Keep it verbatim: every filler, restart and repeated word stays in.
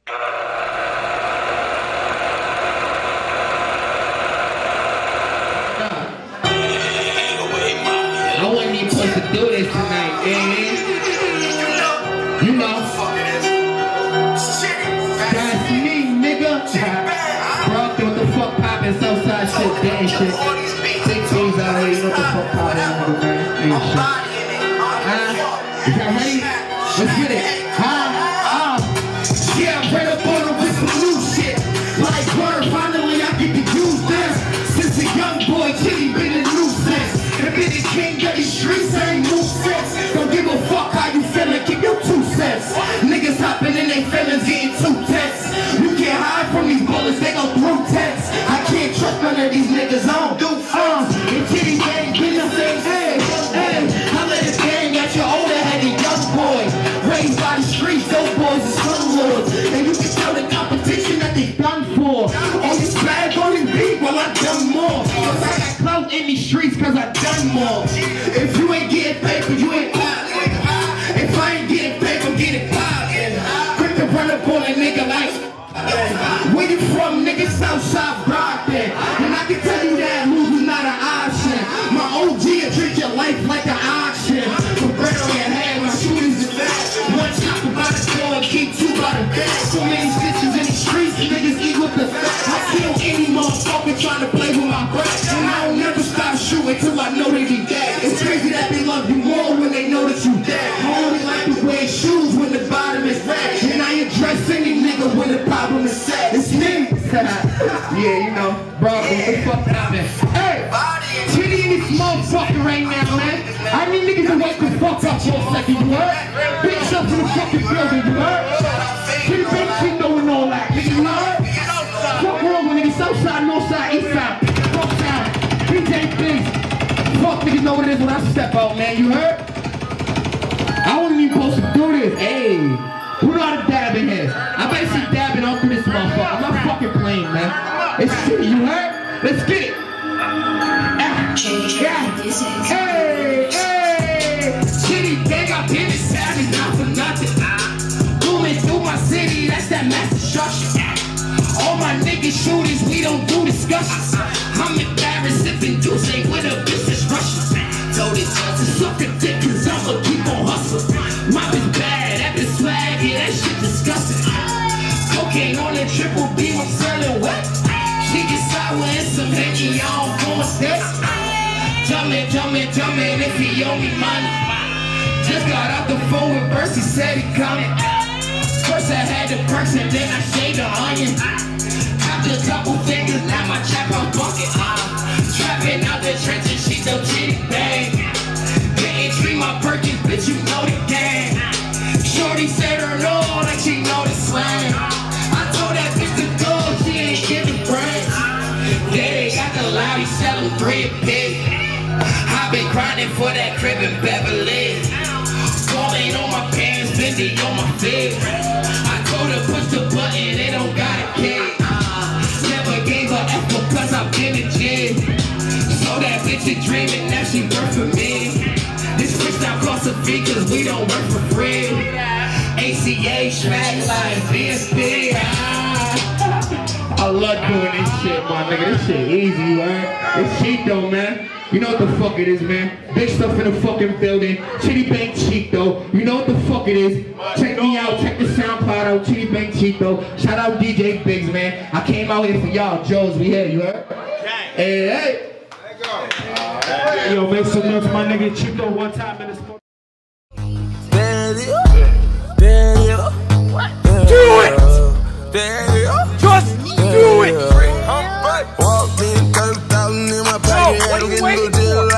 I wasn't even supposed to do this tonight, man. You know. That's me, nigga. Bro, what the fuck poppin', Southside shit, gang shit. Six days already, what the fuck poppin', man. Ain't shit. Huh? Is y'all ready? Let's get it. Huh? Uh. Yeah, I'm ready to border with some new shit. Like word, finally I get to use this. Since a young boy, Chitty been a nuisance. And been the king of these streets, I ain't no sense. Don't give a fuck how you feelin', keep your two cents. Niggas hopping in they feelings, getting too tense. You can't hide from these bullets, they go through tents. I can't trust none of these niggas on. Uh, and Chitty gang been the same. Hey, hey, I let it gang at your older headed young boy. Raised by the streets, those boys is slumlords. And you can tell the competition that they done for. All this bad on this beat, well I done more. Cause I got clout in these streets cause I done more. If you ain't getting paper, you ain't poppin'. If I ain't getting paper, I'm getting poppin'. Quick to run up on a nigga like where you from, nigga? Southside Brockton. And I can tell you that losing not an option. My O G will treat your life like an auction. Put bread on your head, my shooters is back. One chopper by the door and keep two by the bag. So many stitches in the streets, niggas eat with the fact. I kill any motherfucker trying to play with my breath. And I don't never stop shooting till I know they be dead. It's crazy that they love you more when they know that you dead. I only like to wear shoes when the bottom is red. And I address any nigga when the problem is sad. It's me. Yeah, you know, bro, what the fuck happened? Hey, Chitty in this motherfucker right now, man. I need niggas to wake the fuck up for a second, you heard? Bitch up in the fucking building, you heard? Chitty Bang shit going all that, nigga, you heard? Fuck wrong with niggas, Southside, Northside, Eastside, Northside, D J Biggs. Fuck niggas know what it is when I step out, man, you heard? I wasn't even supposed to do this, hey. Who know how to dab in here? I basically dabbing all through this motherfucker. I'm not fucking playing, man. It's shit, you heard? Let's get it. Ah, yeah. Hey, hey. Chitty gang, I've been savage, not for nothing. Booming through my city, that's that mass destruction. All my niggas shooters, we don't do discussions. I'm embarrassed if and juice ain't with a bitch that's Russian. Told it to suck a dick, cause I'ma keep on hustling. My bitch bad, that bitch swag, yeah, that shit disgusting. Cocaine on the triple beam, I'm selling wet. She get sour and some Henny, I don't go a step. Jumpin', jumpin', jumpin', if he owe me money. Just got out the phone with Burst, he said he coming. First I had the perks and then I shaved the onion. After a couple fingers, now my chap I'm bucket. Uh, trapping out the trenches, she so Chitty Bang. Getting treat my Perkins, bitch, you know the game. Shorty said her no, like she know the slang. I told that bitch to go, she ain't giving brains. Yeah, they got the lobby selling three a pig. I've been grinding for that crib in Beverly. Falling on my pants, bendy on my feet. I told her push the button, they don't got a kid. Uh, never gave a F because I've been in jail. So that bitch is dreaming, now she work for me. This freestyle costs a fee cause we don't work for free. A C A, smack like B S P. Ah. I love doing this shit, my nigga. This shit easy, man. It's cheap though, man. You know what the fuck it is, man. Big stuff in the fucking building. Chitty Bang cheap though. You know what the fuck it is. Check me out. Check the SoundCloud out. Chitty Bang cheap though. Shout out D J Biggs, man. I came out here for y'all. Joe's, we here. You heard? Hey, hey. Right. Yo, make some noise, my nigga Chico one time in this. Daddy, daddy, do it. Daddy, just do it. Walked in, thirty thousand in my pocket. Had to get a little deal.